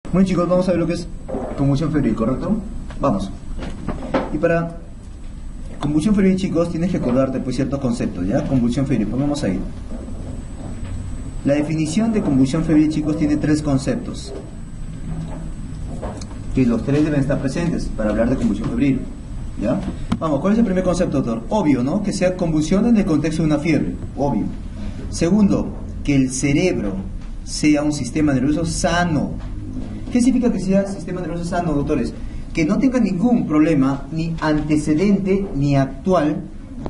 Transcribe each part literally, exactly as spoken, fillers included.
Muy bien, chicos, vamos a ver lo que es convulsión febril, ¿correcto? Vamos. Y para convulsión febril, chicos, tienes que acordarte pues ciertos conceptos, ¿ya? Convulsión febril, pongamos ahí. La definición de convulsión febril, chicos, tiene tres conceptos, que los tres deben estar presentes para hablar de convulsión febril, ¿ya? Vamos, ¿cuál es el primer concepto, doctor? Obvio, ¿no? Que sea convulsión en el contexto de una fiebre, obvio. Segundo, que el cerebro sea un sistema nervioso sano. ¿Qué significa que sea sistema nervioso sano, doctores? Que no tenga ningún problema, ni antecedente, ni actual.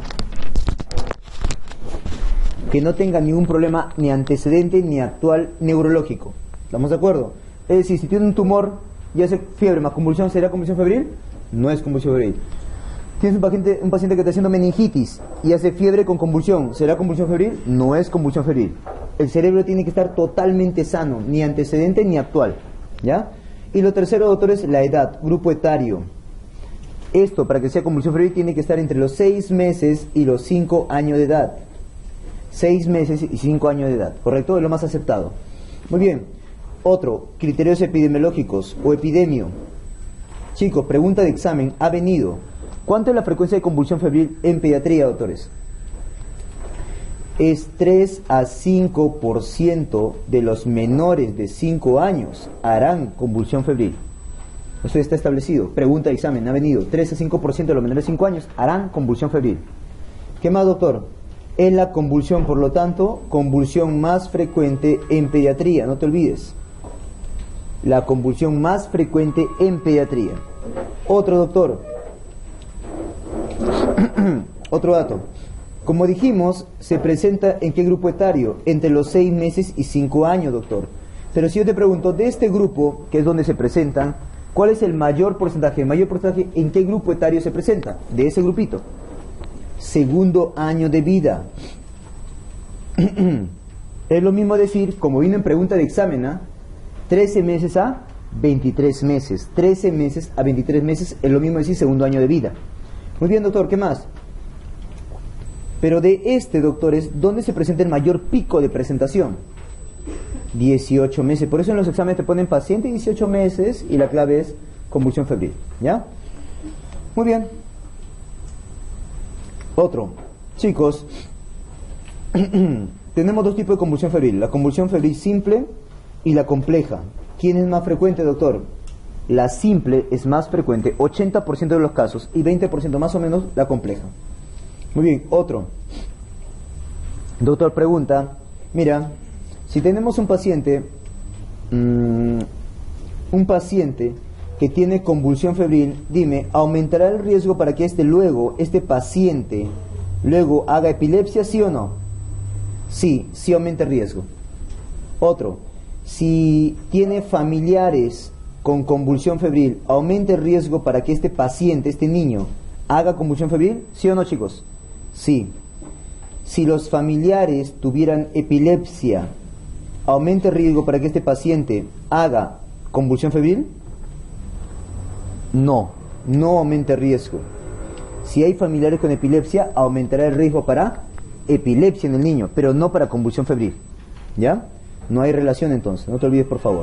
Que no tenga ningún problema, ni antecedente, ni actual neurológico. ¿Estamos de acuerdo? Es decir, si tiene un tumor y hace fiebre más convulsión, ¿será convulsión febril? No es convulsión febril. Tienes un paciente, un paciente que está haciendo meningitis y hace fiebre con convulsión, ¿será convulsión febril? No es convulsión febril. El cerebro tiene que estar totalmente sano, ni antecedente ni actual, ¿ya? Y lo tercero, doctor, es la edad, grupo etario. Esto, para que sea convulsión febril, tiene que estar entre los seis meses y los cinco años de edad. seis meses y cinco años de edad, ¿correcto? Es lo más aceptado. Muy bien. Otro, criterios epidemiológicos o epidemio. Chicos, pregunta de examen, ha venido. ¿Cuánto es la frecuencia de convulsión febril en pediatría, doctores? Es tres a cinco por ciento de los menores de cinco años harán convulsión febril. Eso está establecido. Pregunta de examen, ha venido. tres a cinco por ciento de los menores de cinco años harán convulsión febril. ¿Qué más, doctor? Es la convulsión, por lo tanto, convulsión más frecuente en pediatría, no te olvides. La convulsión más frecuente en pediatría. Otro, doctor. Otro dato. Como dijimos, se presenta en qué grupo etario, entre los seis meses y cinco años, doctor. Pero si yo te pregunto, de este grupo, que es donde se presentan, ¿cuál es el mayor porcentaje? ¿El mayor porcentaje en qué grupo etario se presenta? De ese grupito. Segundo año de vida. Es lo mismo decir, como vino en pregunta de examen, ¿eh? trece meses a veintitrés meses. trece meses a veintitrés meses es lo mismo decir segundo año de vida. Muy bien, doctor, ¿qué más? Pero de este, doctores, ¿dónde se presenta el mayor pico de presentación? dieciocho meses. Por eso en los exámenes te ponen paciente dieciocho meses y la clave es convulsión febril, ¿ya? Muy bien. Otro. Chicos, tenemos dos tipos de convulsión febril. La convulsión febril simple y la compleja. ¿Quién es más frecuente, doctor? La simple es más frecuente, ochenta por ciento de los casos, y veinte por ciento más o menos la compleja. Muy bien, otro. Doctor pregunta, mira, si tenemos un paciente, mmm, un paciente que tiene convulsión febril, dime, ¿aumentará el riesgo para que este luego, este paciente, luego haga epilepsia, sí o no? Sí, sí aumenta el riesgo. Otro, si tiene familiares con convulsión febril, ¿aumenta el riesgo para que este paciente, este niño, haga convulsión febril? ¿Sí o no, chicos? Sí. Si los familiares tuvieran epilepsia, ¿aumenta el riesgo para que este paciente haga convulsión febril? No, no aumenta el riesgo. Si hay familiares con epilepsia, aumentará el riesgo para epilepsia en el niño, pero no para convulsión febril. ¿Ya? No hay relación entonces, no te olvides, por favor.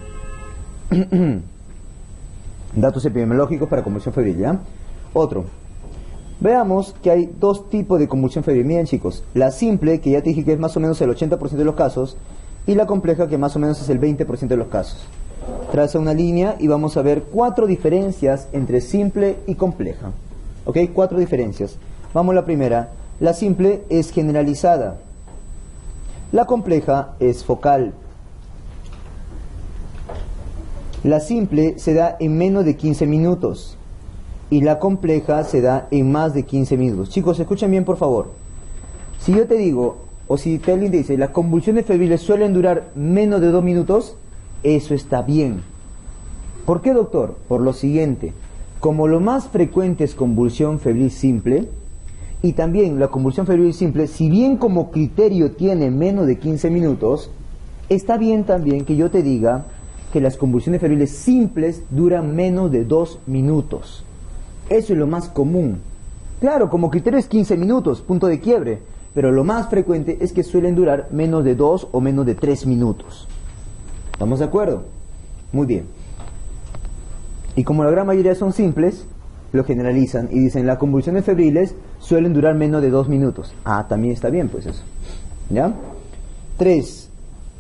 Datos epidemiológicos para convulsión febril, ¿ya? Otro. Veamos que hay dos tipos de convulsión febril. Miren, chicos, la simple, que ya te dije que es más o menos el ochenta por ciento de los casos, y la compleja, que más o menos es el veinte por ciento de los casos. Traza una línea y vamos a ver cuatro diferencias entre simple y compleja. ¿Ok? Cuatro diferencias. Vamos a la primera. La simple es generalizada. La compleja es focal. La simple se da en menos de quince minutos y la compleja se da en más de quince minutos. Chicos, escuchen bien, por favor. Si yo te digo, o si alguien te dice, las convulsiones febriles suelen durar menos de dos minutos, eso está bien. ¿Por qué, doctor? Por lo siguiente. Como lo más frecuente es convulsión febril simple, y también la convulsión febril simple, si bien como criterio tiene menos de quince minutos, está bien también que yo te diga que las convulsiones febriles simples duran menos de dos minutos. Eso es lo más común. Claro, como criterio es quince minutos, punto de quiebre, pero lo más frecuente es que suelen durar menos de dos o menos de tres minutos. ¿Estamos de acuerdo? Muy bien. Y como la gran mayoría son simples, lo generalizan y dicen las convulsiones febriles suelen durar menos de dos minutos. Ah, también está bien, pues eso. ¿Ya? Tres.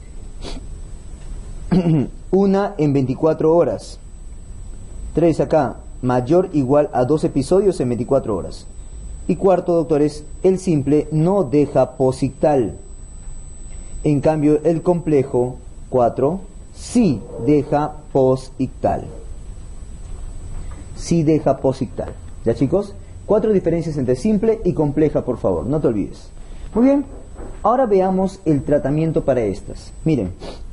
Una en veinticuatro horas. Tres acá. Mayor igual a dos episodios en veinticuatro horas. Y cuarto, doctores, el simple no deja posictal. En cambio, el complejo, cuatro, sí deja posictal. Sí deja posictal. ¿Ya, chicos? Cuatro diferencias entre simple y compleja, por favor, no te olvides. Muy bien, ahora veamos el tratamiento para estas. Miren,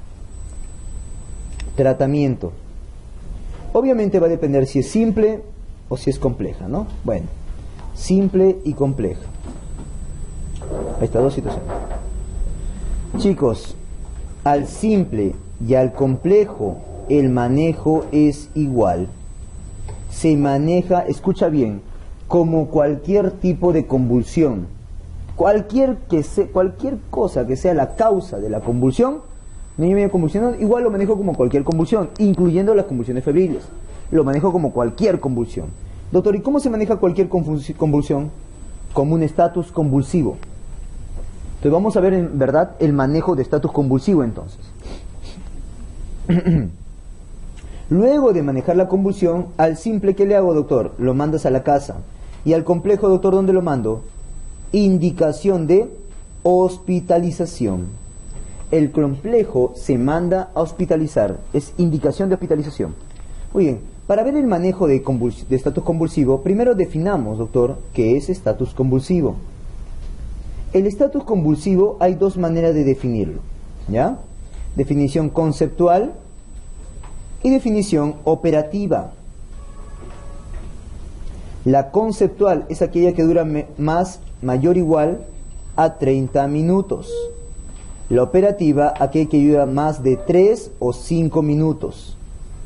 tratamiento. Obviamente va a depender si es simple o si es compleja, ¿no? Bueno, simple y compleja. Estas dos situaciones. Chicos, al simple y al complejo el manejo es igual. Se maneja, escucha bien, como cualquier tipo de convulsión. Cualquier, que se, cualquier cosa que sea la causa de la convulsión, niño medio convulsionado, igual lo manejo como cualquier convulsión, incluyendo las convulsiones febriles. Lo manejo como cualquier convulsión. Doctor, ¿y cómo se maneja cualquier convulsión? Como un estatus convulsivo. Entonces vamos a ver en verdad el manejo de estatus convulsivo entonces. Luego de manejar la convulsión, al simple, ¿qué le hago, doctor? Lo mandas a la casa. Y al complejo, doctor, ¿dónde lo mando? Indicación de hospitalización. El complejo se manda a hospitalizar. Es indicación de hospitalización. Muy bien. Para ver el manejo de, de estatus convulsivo, primero definamos, doctor, qué es estatus convulsivo. El estatus convulsivo hay dos maneras de definirlo. ¿Ya? Definición conceptual y definición operativa. La conceptual es aquella que dura más, mayor o igual a treinta minutos. La operativa, aquella que dura más de tres o cinco minutos.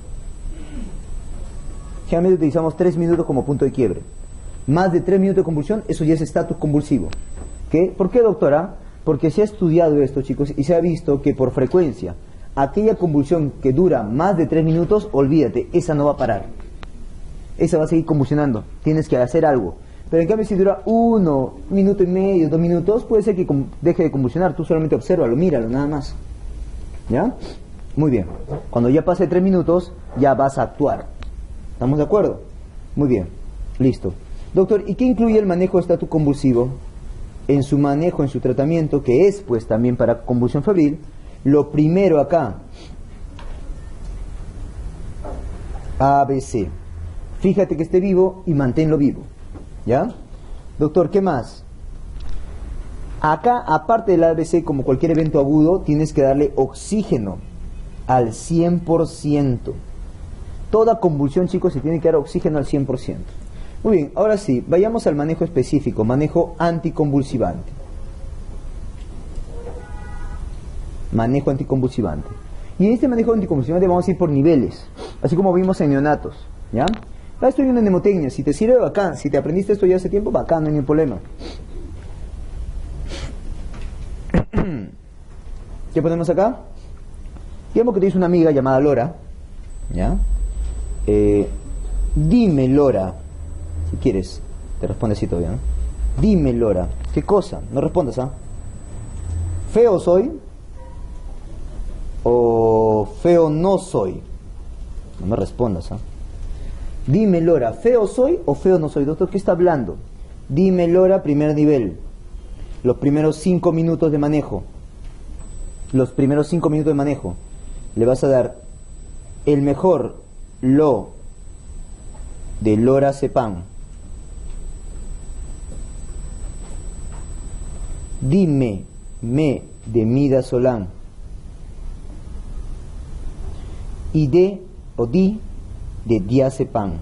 Generalmente utilizamos tres minutos como punto de quiebre. Más de tres minutos de convulsión, eso ya es estatus convulsivo. ¿Qué? ¿Por qué, doctora? Porque se ha estudiado esto, chicos, y se ha visto que por frecuencia aquella convulsión que dura más de tres minutos, olvídate, esa no va a parar. Esa va a seguir convulsionando. Tienes que hacer algo. Pero en cambio, si dura uno, un minuto y medio, dos minutos, puede ser que deje de convulsionar. Tú solamente obsérvalo, míralo, nada más. ¿Ya? Muy bien. Cuando ya pase tres minutos, ya vas a actuar. ¿Estamos de acuerdo? Muy bien. Listo. Doctor, ¿y qué incluye el manejo de estatus convulsivo? En su manejo, en su tratamiento, que es pues también para convulsión febril, lo primero acá, A B C. Fíjate que esté vivo y manténlo vivo. ¿Ya? Doctor, ¿qué más? Acá, aparte del A B C, como cualquier evento agudo, tienes que darle oxígeno al cien por ciento. Toda convulsión, chicos, se tiene que dar oxígeno al cien por ciento. Muy bien, ahora sí, vayamos al manejo específico, manejo anticonvulsivante. Manejo anticonvulsivante. Y en este manejo anticonvulsivante vamos a ir por niveles, así como vimos en neonatos, ¿ya? Ahora estoy en una mnemotecnia, si te sirve, bacán. Si te aprendiste esto ya hace tiempo, bacán, no hay ningún problema. ¿Qué ponemos acá? Digamos que tienes una amiga llamada Lora, ¿ya? Eh, dime, Lora, si quieres, te responde así todavía, ¿no? Dime, Lora, ¿qué cosa? No respondas, ¿ah? ¿Feo soy? ¿O feo no soy? No me respondas, ¿ah? Dime, Lora, ¿feo soy o feo no soy? Doctor, ¿qué está hablando? Dime, Lora, primer nivel. Los primeros cinco minutos de manejo. Los primeros cinco minutos de manejo. Le vas a dar el mejor lo de lorazepam. Dime, me de midazolam. Y de o di de diazepam.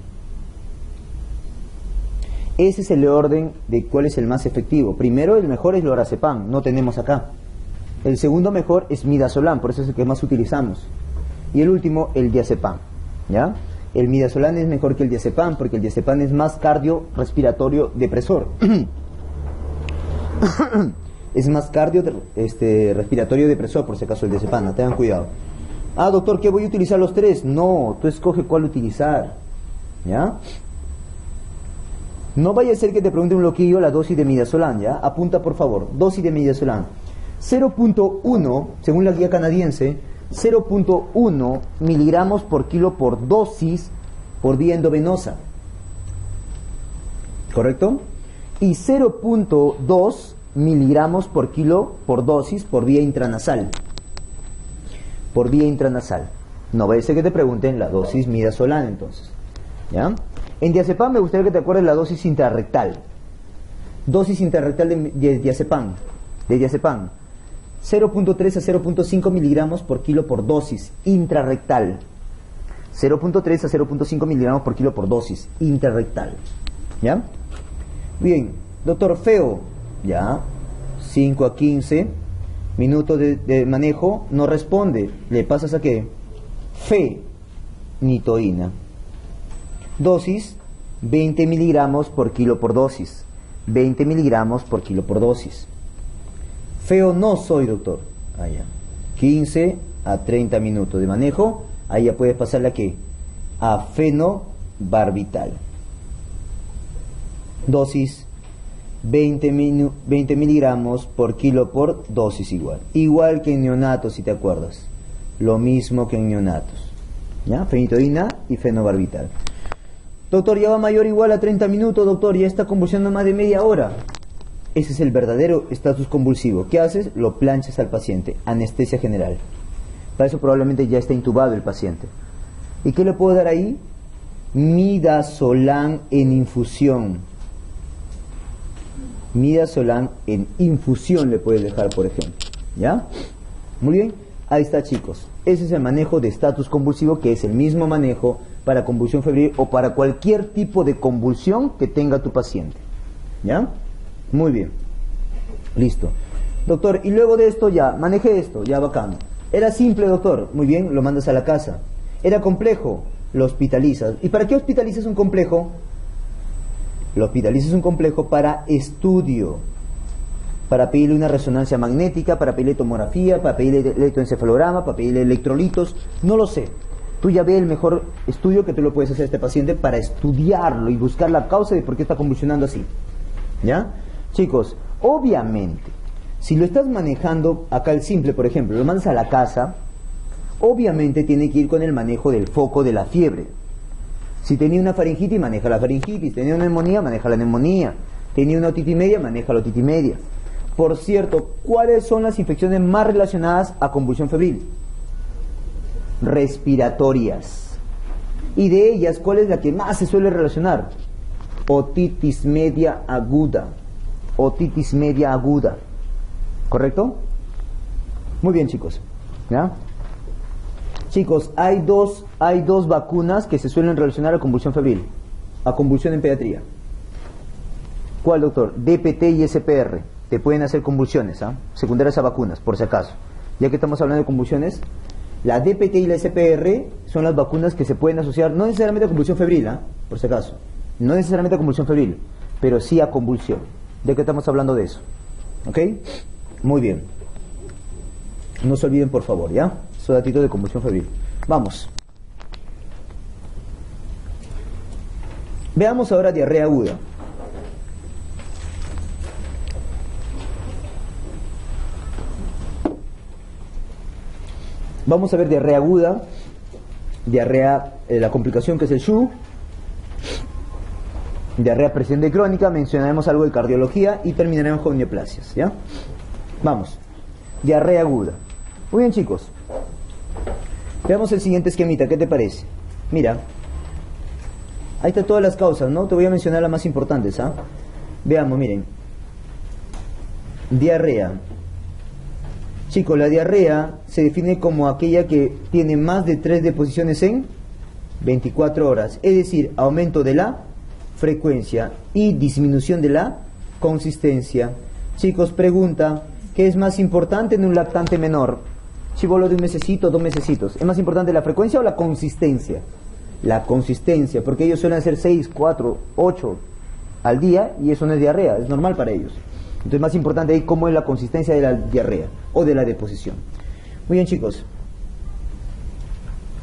Ese es el orden de cuál es el más efectivo. Primero, el mejor es lorazepam, no tenemos acá. El segundo mejor es midazolam, por eso es el que más utilizamos. Y el último, el diazepam, ¿ya? El midazolam es mejor que el diazepam porque el diazepam es más cardiorrespiratorio depresor. Es más cardio este, respiratorio depresor, por si acaso, el diazepam, no tengan cuidado. Ah, doctor, ¿qué voy a utilizar los tres? No, tú escoge cuál utilizar. ¿Ya? No vaya a ser que te pregunte un loquillo la dosis de midazolam, ¿ya? Apunta, por favor. Dosis de midazolam. cero punto uno, según la guía canadiense, cero punto uno miligramos por kilo por dosis por vía endovenosa. ¿Correcto? Y cero punto dos miligramos por kilo por dosis por vía intranasal. Por vía intranasal. No vaya a ser que te pregunten la dosis midazolam, entonces. ¿Ya? En diazepam me gustaría que te acuerdes la dosis intrarrectal. Dosis intrarrectal de, de diazepam. De diazepam. cero punto tres a cero punto cinco miligramos por kilo por dosis intrarrectal. cero punto tres a cero punto cinco miligramos por kilo por dosis intrarrectal. ¿Ya? Bien, doctor Feo. Ya. cinco a quince minutos de, de manejo. No responde. ¿Le pasas a qué? Fenitoína. Dosis, veinte miligramos por kilo por dosis. veinte miligramos por kilo por dosis. Feo no soy, doctor. Allá. quince a treinta minutos de manejo. Ahí ya puedes pasarle a qué? A fenobarbital. Dosis, veinte, veinte miligramos por kilo por dosis igual. Igual que en neonatos, si te acuerdas. Lo mismo que en neonatos. ¿Ya? Fenitoína y fenobarbital. Doctor, ya va mayor igual a treinta minutos, doctor, ya está convulsionando más de media hora. Ese es el verdadero estatus convulsivo. ¿Qué haces? Lo planchas al paciente, anestesia general. Para eso probablemente ya está intubado el paciente. ¿Y qué le puedo dar ahí? Midazolam en infusión. Midazolam en infusión le puedes dejar, por ejemplo. ¿Ya? Muy bien. Ahí está, chicos. Ese es el manejo de estatus convulsivo, que es el mismo manejo para convulsión febril o para cualquier tipo de convulsión que tenga tu paciente. ¿Ya? Muy bien. Listo. Doctor, y luego de esto ya, manejé esto, ya bacán. Era simple, doctor. Muy bien, lo mandas a la casa. Era complejo, lo hospitalizas. ¿Y para qué hospitalizas un complejo? Lo hospitalizas un complejo para estudio. Para pedirle una resonancia magnética, para pedirle tomografía, para pedirle electroencefalograma, para pedirle electrolitos. No lo sé. Tú ya ves el mejor estudio que tú lo puedes hacer a este paciente para estudiarlo y buscar la causa de por qué está convulsionando así. ¿Ya? Chicos, obviamente, si lo estás manejando, acá el simple, por ejemplo, lo mandas a la casa, obviamente tiene que ir con el manejo del foco de la fiebre. Si tenía una faringitis, maneja la faringitis. Tenía una neumonía, maneja la neumonía. Tenía una otitis media, maneja la otitis media. Por cierto, ¿cuáles son las infecciones más relacionadas a convulsión febril? Respiratorias. Y de ellas, ¿cuál es la que más se suele relacionar? Otitis media aguda. Otitis media aguda. ¿Correcto? Muy bien, chicos. ¿Ya? Chicos, hay dos, hay dos vacunas que se suelen relacionar a convulsión febril. A convulsión en pediatría. ¿Cuál, doctor? D P T y S P R. Te pueden hacer convulsiones, ¿ah? Secundarias a vacunas, por si acaso. Ya que estamos hablando de convulsiones, la D P T y la S P R son las vacunas que se pueden asociar, no necesariamente a convulsión febril, ¿ah? Por si acaso. No necesariamente a convulsión febril, pero sí a convulsión. Ya que estamos hablando de eso. ¿Ok? Muy bien. No se olviden, por favor, ¿ya? Esos datitos de convulsión febril. Vamos. Veamos ahora diarrea aguda. Vamos a ver diarrea aguda, diarrea, eh, la complicación que es el S H U, diarrea persistente crónica, mencionaremos algo de cardiología y terminaremos con neoplasias, ¿ya? Vamos, diarrea aguda. Muy bien, chicos. Veamos el siguiente esquemita, ¿qué te parece? Mira, ahí están todas las causas, ¿no? Te voy a mencionar las más importantes, ¿ah? Veamos, miren. Diarrea. Chicos, la diarrea se define como aquella que tiene más de tres deposiciones en veinticuatro horas, es decir, aumento de la frecuencia y disminución de la consistencia. Chicos, pregunta, ¿qué es más importante en un lactante menor? Chibolo de un mesecito, dos mesecitos. ¿Es más importante la frecuencia o la consistencia? La consistencia, porque ellos suelen hacer seis, cuatro, ocho al día y eso no es diarrea, es normal para ellos. Entonces, más importante ahí cómo es la consistencia de la diarrea o de la deposición. Muy bien, chicos.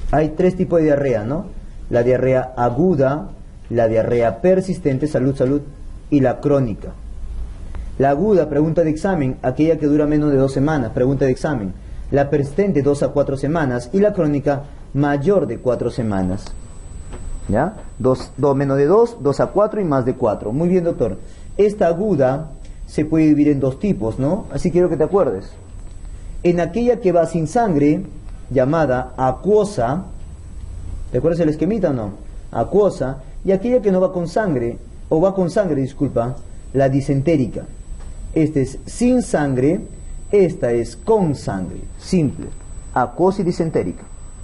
Hay tres tipos de diarrea, ¿no? La diarrea aguda, la diarrea persistente, salud, salud, y la crónica. La aguda, pregunta de examen, aquella que dura menos de dos semanas, pregunta de examen. La persistente, dos a cuatro semanas, y la crónica, mayor de cuatro semanas. ¿Ya? Dos, dos, menos de dos, dos a cuatro y más de cuatro. Muy bien, doctor. Esta aguda se puede dividir en dos tipos, ¿no? Así quiero que te acuerdes. En aquella que va sin sangre, llamada acuosa, ¿te acuerdas el esquemita o no? Acuosa, y aquella que no va con sangre, o va con sangre, disculpa, la disentérica. Esta es sin sangre, esta es con sangre, simple, acuosa y disentérica.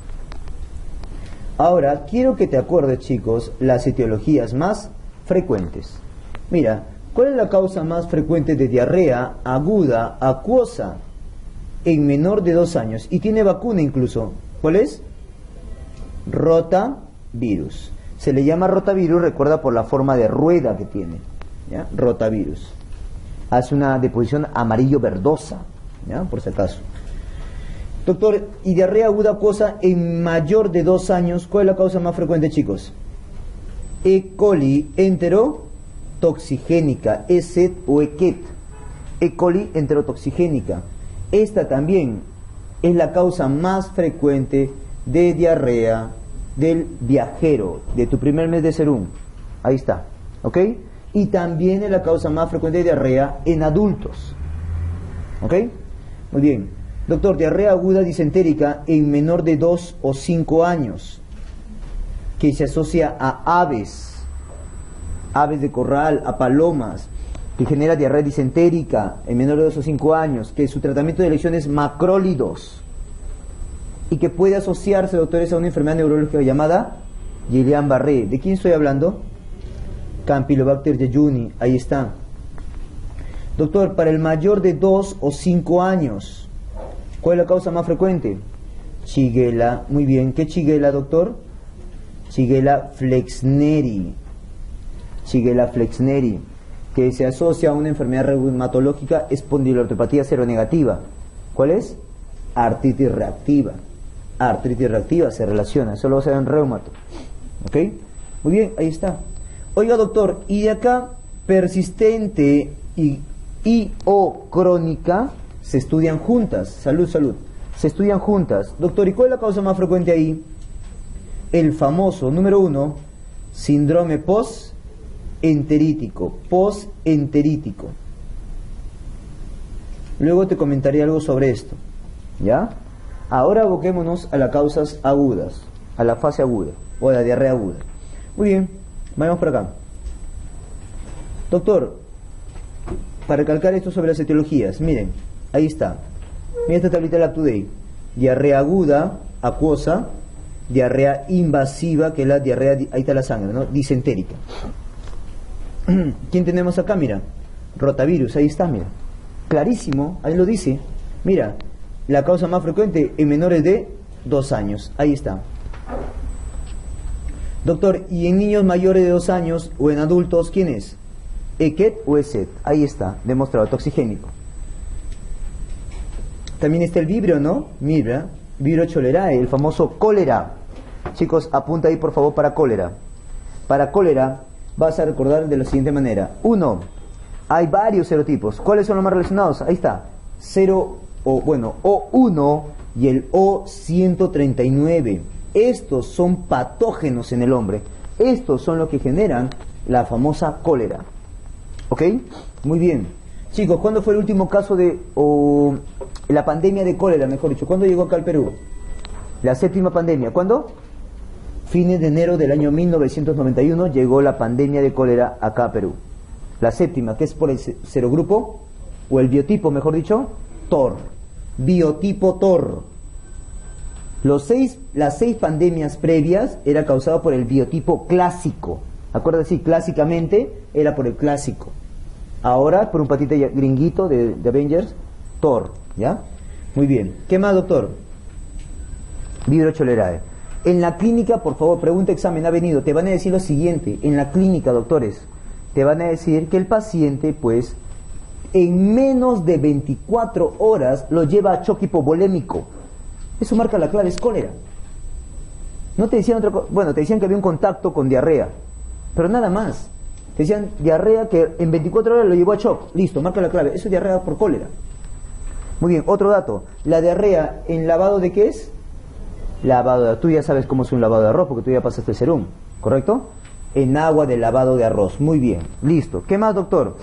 Ahora, quiero que te acuerdes, chicos, las etiologías más frecuentes. Mira, ¿cuál es la causa más frecuente de diarrea aguda, acuosa, en menor de dos años? Y tiene vacuna incluso. ¿Cuál es? Rotavirus. Se le llama rotavirus, recuerda, por la forma de rueda que tiene. ¿Ya? Rotavirus. Hace una deposición amarillo-verdosa, ¿ya? Por si acaso. Doctor, ¿y diarrea aguda acuosa en mayor de dos años? ¿Cuál es la causa más frecuente, chicos? E. coli enterotoxigénica, E S E T o E C E T. E. coli enterotoxigénica. Esta también es la causa más frecuente de diarrea del viajero, de tu primer mes de serum. Ahí está, ¿ok? Y también es la causa más frecuente de diarrea en adultos. ¿Ok? Muy bien. Doctor, diarrea aguda disentérica en menor de dos o cinco años, que se asocia a aves, aves de corral, a palomas, que genera diarrea disentérica en menor de dos o cinco años, que su tratamiento de elección es macrólidos, y que puede asociarse, doctores, a una enfermedad neurológica llamada Guillain-Barré. ¿De quién estoy hablando? Campylobacter jejuni, ahí está. Doctor, para el mayor de dos o cinco años, ¿cuál es la causa más frecuente? Shigella. Muy bien. ¿Qué Shigella, doctor? Shigella flexneri. Shigella flexneri, que se asocia a una enfermedad reumatológica espondiloartropatía seronegativa. ¿Cuál es? Artritis reactiva. Artritis reactiva se relaciona. Eso lo va a hacer en reumato. ¿Ok? Muy bien, ahí está. Oiga, doctor, y de acá, persistente y, y o crónica se estudian juntas. Salud, salud. Se estudian juntas. Doctor, ¿y cuál es la causa más frecuente ahí? El famoso, número uno, síndrome post-enterítico. Post-enterítico. Luego te comentaré algo sobre esto. ¿Ya? Ahora aboquémonos a las causas agudas, a la fase aguda, o a la diarrea aguda. Muy bien, vayamos por acá. Doctor, para recalcar esto sobre las etiologías, miren, ahí está. Mira esta tablita de la Today. Diarrea aguda, acuosa, diarrea invasiva, que es la diarrea, ahí está la sangre, ¿no? Disentérica. ¿Quién tenemos acá? Mira, rotavirus, ahí está, mira. Clarísimo, ahí lo dice. Mira, la causa más frecuente en menores de dos años, ahí está. Doctor, ¿y en niños mayores de dos años o en adultos, quién es? E C E T o E S E T, ahí está, demostrado, toxigénico. También está el vibrio, ¿no? Mira, vibrio cholerae, el famoso cólera. Chicos, apunta ahí por favor para cólera. Para cólera vas a recordar de la siguiente manera. Uno, hay varios serotipos. ¿Cuáles son los más relacionados? Ahí está. Cero, o bueno, O uno y el O ciento treinta y nueve. Estos son patógenos en el hombre. Estos son los que generan la famosa cólera. ¿Ok? Muy bien. Chicos, ¿cuándo fue el último caso de o, la pandemia de cólera, mejor dicho? ¿Cuándo llegó acá al Perú? La séptima pandemia. ¿Cuándo? Fines de enero del año mil novecientos noventa y uno llegó la pandemia de cólera acá a Perú. La séptima, que es por el serogrupo, o el biotipo, mejor dicho, T O R. Biotipo T O R. Los seis, las seis pandemias previas era causado por el biotipo clásico. Acuérdate, sí, clásicamente era por el clásico. Ahora, por un patita gringuito de, de Avengers, T O R, ¿ya? Muy bien. ¿Qué más, doctor? Vibrio cholerae. En la clínica, por favor, pregunta examen, ha venido. Te van a decir lo siguiente. En la clínica, doctores, te van a decir que el paciente, pues, en menos de veinticuatro horas lo lleva a choque hipovolémico. Eso marca la clave, es cólera. No te decían otra cosa, bueno, te decían que había un contacto con diarrea, pero nada más. Te decían diarrea que en veinticuatro horas lo llevó a shock. Listo, marca la clave. Eso es diarrea por cólera. Muy bien, otro dato. La diarrea en lavado de qué es? Lavado de... Tú ya sabes cómo es un lavado de arroz porque tú ya pasaste el serum, ¿correcto? En agua de lavado de arroz. Muy bien, listo. ¿Qué más, doctor?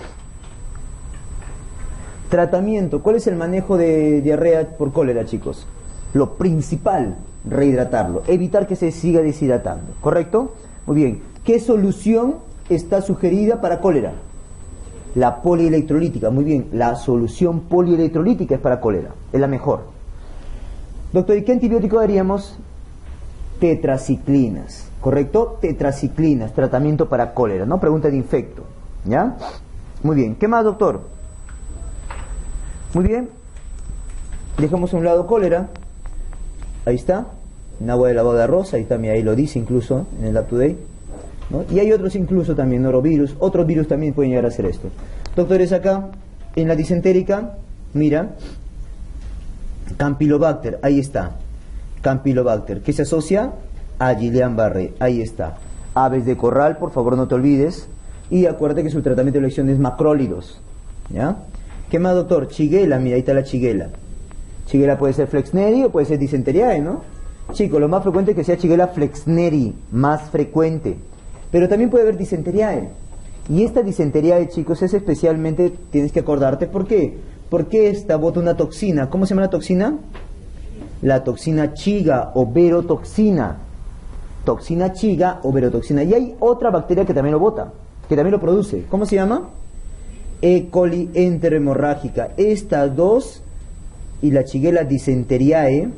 Tratamiento. ¿Cuál es el manejo de diarrea por cólera, chicos? Lo principal, rehidratarlo. Evitar que se siga deshidratando, ¿correcto? Muy bien. ¿Qué solución está sugerida para cólera? La polielectrolítica. Muy bien. La solución polielectrolítica es para cólera. Es la mejor. Doctor, ¿y qué antibiótico daríamos? Tetraciclinas. ¿Correcto? Tetraciclinas. Tratamiento para cólera, ¿no? Pregunta de infecto. ¿Ya? Muy bien. ¿Qué más, doctor? Muy bien. Dejamos a un lado cólera. Ahí está. En agua de lavado de arroz. Ahí también, ahí lo dice incluso en el UpToDate, ¿no? Y hay otros incluso también, norovirus. Otros virus también pueden llegar a hacer esto. Doctores, acá, en la disentérica, mira, Campylobacter, ahí está. Campylobacter, que se asocia a Guillain-Barré, ahí está. Aves de corral, por favor no te olvides. Y acuérdate que su tratamiento de elección es macrólidos, ¿ya? ¿Qué más, doctor? Shigella, mira, ahí está la Shigella. Shigella puede ser Flexneri o puede ser Dysenteriae, ¿no? Chicos, lo más frecuente es que sea Shigella Flexneri, más frecuente. Pero también puede haber Dysenteriae. Y esta Dysenteriae, chicos, es especialmente, tienes que acordarte, ¿por qué? Porque esta bota una toxina. ¿Cómo se llama la toxina? La toxina Chiga o verotoxina. Toxina Chiga o verotoxina. Y hay otra bacteria que también lo bota, que también lo produce. ¿Cómo se llama? E. coli enterohemorrágica. Estas dos y la Shigella Dysenteriae,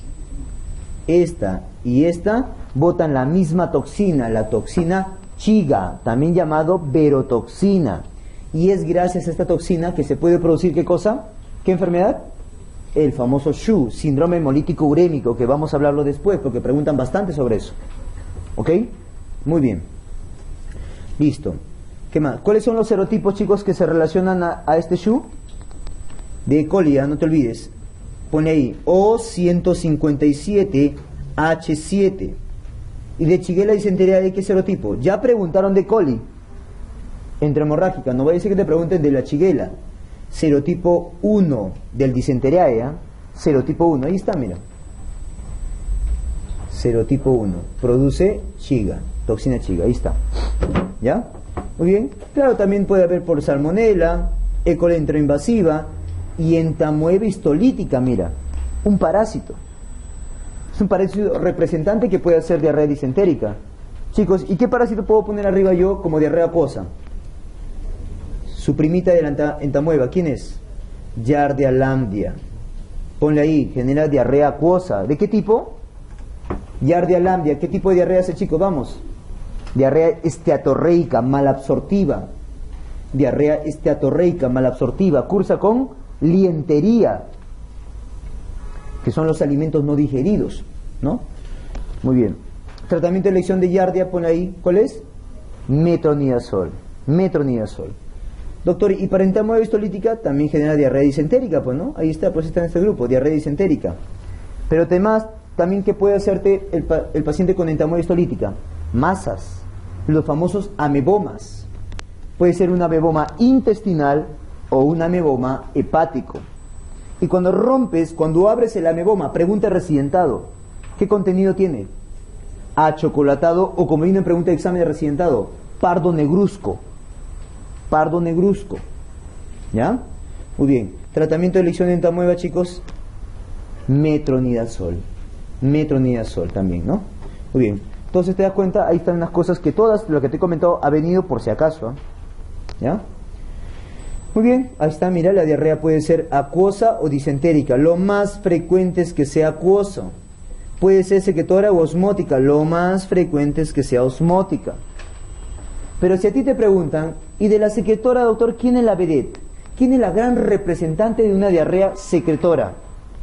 esta y esta, botan la misma toxina, la toxina Chiga, también llamado verotoxina. Y es gracias a esta toxina que se puede producir, ¿qué cosa? ¿Qué enfermedad? El famoso S H U, síndrome hemolítico urémico, que vamos a hablarlo después porque preguntan bastante sobre eso. ¿Ok? Muy bien. Listo. ¿Qué más? ¿Cuáles son los serotipos, chicos, que se relacionan a, a este S H U? De E. coli, no te olvides. Pone ahí O ciento cincuenta y siete H siete. Y de Shigella Dysenteriae, ¿qué serotipo? Ya preguntaron de E. coli enterohemorrágica, no vaya a ser que te pregunten de la Shigella. Serotipo uno del Dysenteriae, ¿eh? Serotipo uno, ahí está, mira. Serotipo uno, produce Chiga, toxina Chiga, ahí está. ¿Ya? Muy bien. Claro, también puede haber por salmonela, E. coli enteroinvasiva y entamoeba histolítica, mira, un parásito. Es un parásito representante que puede hacer diarrea disentérica. Chicos, ¿y qué parásito puedo poner arriba yo como diarrea acuosa? Su primita de la entamoeba, ¿quién es? Giardia lambdia. Ponle ahí, genera diarrea acuosa. ¿De qué tipo? Giardia lambdia. ¿Qué tipo de diarrea hace, chicos? Vamos. Diarrea esteatorreica, malabsortiva. Diarrea esteatorreica, malabsortiva. Cursa con lientería, que son los alimentos no digeridos, ¿no? Muy bien. Tratamiento de elección de Giardia, pone ahí, ¿cuál es? Metronidazol. Metronidazol. Doctor, y para entamoeba histolítica también genera diarrea disentérica, pues, ¿no? Ahí está, pues está en este grupo, diarrea disentérica. Pero además, también, ¿qué puede hacerte el, pa el paciente con entamoeba histolítica? Masas, los famosos amebomas. Puede ser un ameboma intestinal o un ameboma hepático. Y cuando rompes, cuando abres el ameboma, pregunta residentado, ¿qué contenido tiene? Achocolatado o, como vino en pregunta de examen de residentado, pardo negruzco. Pardo negruzco. ¿Ya? Muy bien. Tratamiento de elección de entamoeba, chicos. Metronidazol. Metronidazol también, ¿no? Muy bien. Entonces te das cuenta, ahí están unas cosas que todas, lo que te he comentado, ha venido por si acaso. ¿eh? ¿Ya? Muy bien, ahí está, mira, la diarrea puede ser acuosa o disentérica. Lo más frecuente es que sea acuosa. Puede ser secretora o osmótica. Lo más frecuente es que sea osmótica. Pero si a ti te preguntan, ¿y de la secretora, doctor, quién es la vedette? ¿Quién es la gran representante de una diarrea secretora?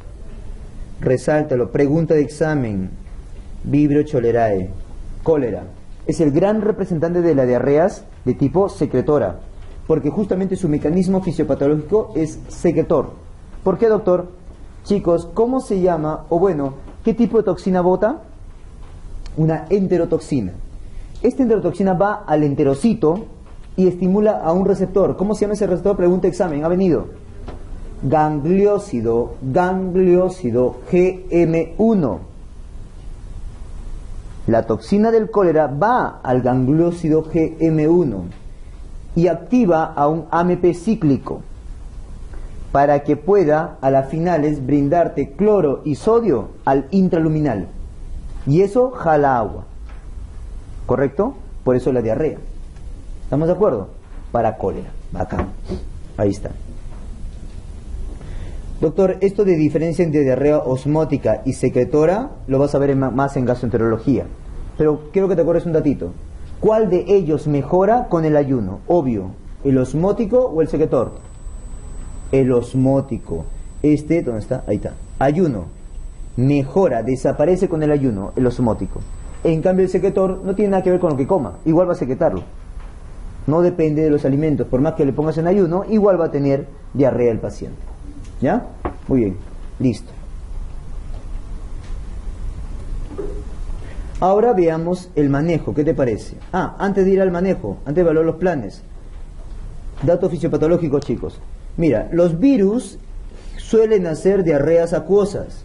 Resáltalo, pregunta de examen. Vibrio cholerae, cólera. Es el gran representante de las diarreas de tipo secretora, porque justamente su mecanismo fisiopatológico es secretor. ¿Por qué, doctor? Chicos, ¿cómo se llama, o bueno, qué tipo de toxina bota? una enterotoxina. Esta enterotoxina va al enterocito y estimula a un receptor. ¿Cómo se llama ese receptor? Pregunta examen, ha venido. Gangliósido, gangliósido G M uno. La toxina del cólera va al gangliósido G M uno y activa a un A M P cíclico para que pueda a las finales brindarte cloro y sodio al intraluminal. Y eso jala agua. ¿Correcto? Por eso la diarrea. ¿Estamos de acuerdo? Para cólera. Acá. Ahí está. Doctor, esto de diferencia entre diarrea osmótica y secretora lo vas a ver en, más en gastroenterología. Pero quiero que te acuerdes un datito. ¿Cuál de ellos mejora con el ayuno? Obvio. ¿El osmótico o el secretor? El osmótico. Este, ¿dónde está? Ahí está. Ayuno. Mejora, desaparece con el ayuno, el osmótico. En cambio el secretor no tiene nada que ver con lo que coma. Igual va a secretarlo. No depende de los alimentos. Por más que le pongas en ayuno, igual va a tener diarrea el paciente. ¿Ya? Muy bien, listo. Ahora veamos el manejo, ¿qué te parece? Ah, antes de ir al manejo, antes de evaluar los planes. Datos fisiopatológicos, chicos. Mira, los virus suelen hacer diarreas acuosas.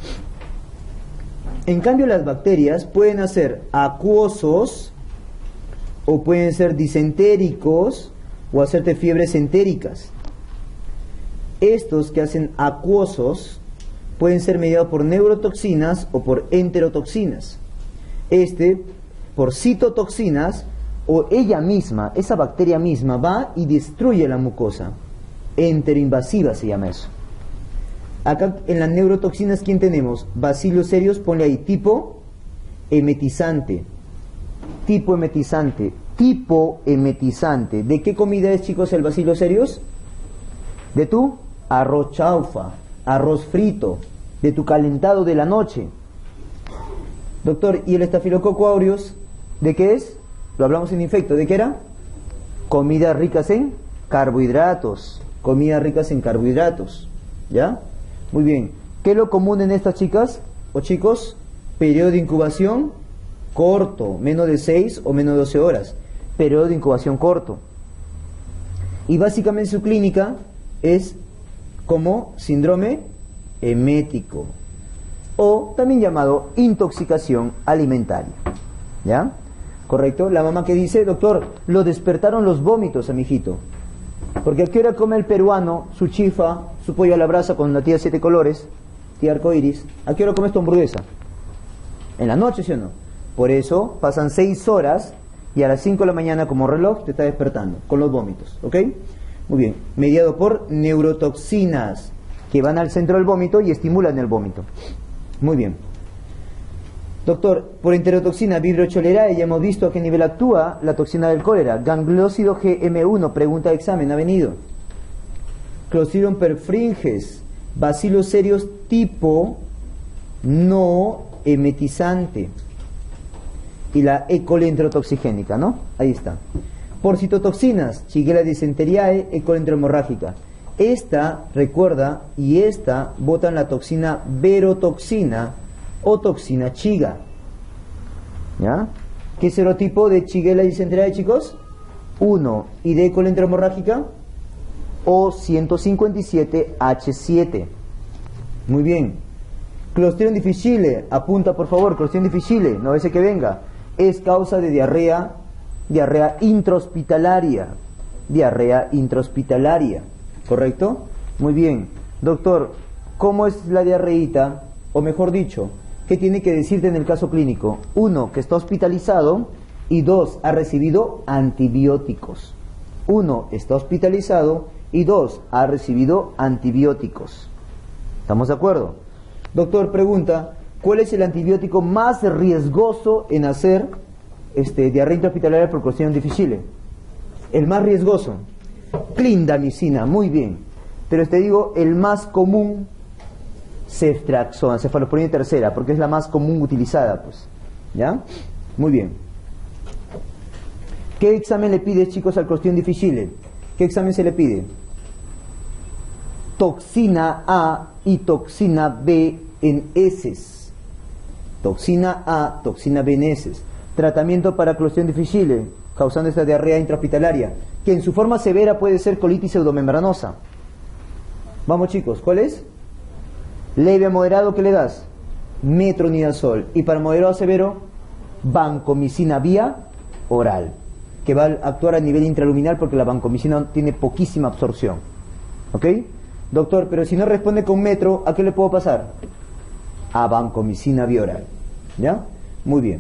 En cambio las bacterias pueden hacer acuosos o pueden ser disentéricos o hacerte fiebres entéricas. Estos que hacen acuosos pueden ser mediados por neurotoxinas o por enterotoxinas. Este por citotoxinas o ella misma, esa bacteria misma va y destruye la mucosa. Enteroinvasiva se llama eso. Acá en las neurotoxinas, ¿quién tenemos? Bacillus cereus, ponle ahí, tipo emetizante. Tipo emetizante. Tipo emetizante. ¿De qué comida es, chicos, el Bacillus cereus? De tu arroz chaufa, arroz frito, de tu calentado de la noche. Doctor, ¿y el estafilococo aureus de qué es? Lo hablamos en infecto. ¿De qué era? Comidas ricas en carbohidratos. Comidas ricas en carbohidratos. ¿Ya? Muy bien. ¿Qué es lo común en estas chicas o chicos? Periodo de incubación corto, menos de seis o menos de doce horas. Periodo de incubación corto. Y básicamente su clínica es como síndrome emético o también llamado intoxicación alimentaria. ¿Ya? ¿Correcto? La mamá que dice, doctor, lo despertaron los vómitos a mi hijito. Porque a qué hora come el peruano su chifa, su pollo a la brasa con la tía siete colores, tía arcoiris? ¿A qué hora comes tu hamburguesa? En la noche, ¿sí o no? Por eso pasan seis horas y a las cinco de la mañana como reloj te está despertando con los vómitos. ¿Ok? Muy bien. Mediado por neurotoxinas que van al centro del vómito y estimulan el vómito. Muy bien. Doctor, por enterotoxina Vibrio cholerae ya hemos visto a qué nivel actúa la toxina del cólera. Gangliósido G M uno, pregunta de examen, ha venido. Clostridium perfringens, Bacillus cereus tipo no emetizante. Y la E. coli enterotoxigénica, ¿no? Ahí está. Por citotoxinas, Shigella dysenteriae, E. coli enterohemorrágica. Esta, recuerda, y esta botan la toxina verotoxina o toxina chiga. ¿Ya? ¿Qué serotipo de Shigella dysenteriae, chicos? uno. ¿Y de E. coli enterohemorrágica? O ciento cincuenta y siete H siete. Muy bien. Clostridium difficile, apunta por favor, Clostridium difficile, no ese que venga. Es causa de diarrea, diarrea intrahospitalaria. Diarrea intrahospitalaria. ¿Correcto? Muy bien. Doctor, ¿cómo es la diarreíta? O mejor dicho, ¿qué tiene que decirte en el caso clínico? Uno, que está hospitalizado. Y dos, ha recibido antibióticos. Uno, está hospitalizado. Y dos, ha recibido antibióticos. ¿Estamos de acuerdo? Doctor, pregunta, ¿cuál es el antibiótico más riesgoso en hacer este, diarrea intrahospitalaria por Clostridium difficile? El más riesgoso. Clindamicina, muy bien. Pero te digo, el más común, ceftriaxona, cefalosporina tercera, porque es la más común utilizada, pues. ¿Ya? Muy bien. ¿Qué examen le pides, chicos, al Clostridium difficile? ¿Qué examen se le pide? Toxina A y toxina B en heces. Toxina A, toxina B en heces. Tratamiento para Clostridium difficile, causando esta diarrea intrahospitalaria, que en su forma severa puede ser colitis pseudomembranosa. Vamos chicos, ¿cuál es? Leve a moderado, ¿qué le das? Metronidazol. Y para moderado a severo, vancomicina vía oral, que va a actuar a nivel intraluminal porque la vancomicina tiene poquísima absorción. ¿Ok? Doctor, pero si no responde con metro, ¿a qué le puedo pasar? A vancomicina vía oral. ¿Ya? Muy bien.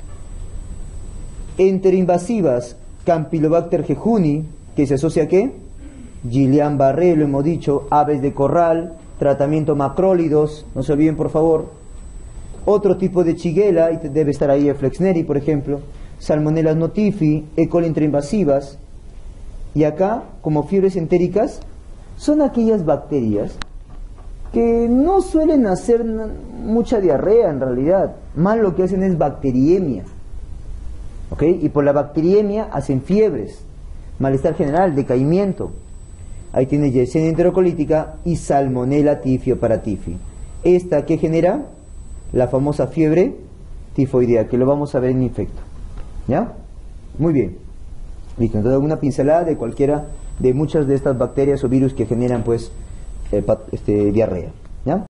Enteroinvasivas, Campylobacter jejuni, que se asocia a ¿qué? Guillain-Barré, lo hemos dicho, aves de corral, tratamiento macrólidos, no se olviden por favor. Otro tipo de Shigella, y debe estar ahí el Flexneri, por ejemplo, Salmonella notifi, E. coli intrainvasivas. Y acá, como fiebres entéricas, son aquellas bacterias que no suelen hacer mucha diarrea en realidad, más lo que hacen es bacteriemia. ¿Ok? Y por la bacteriemia hacen fiebres, malestar general, decaimiento. Ahí tiene Yersinia enterocolítica y Salmonella tifioparatiffi. Esta que genera la famosa fiebre tifoidea, que lo vamos a ver en infecto. ¿Ya? Muy bien. Listo, entonces una pincelada de cualquiera de muchas de estas bacterias o virus que generan pues eh, este, diarrea. ¿Ya?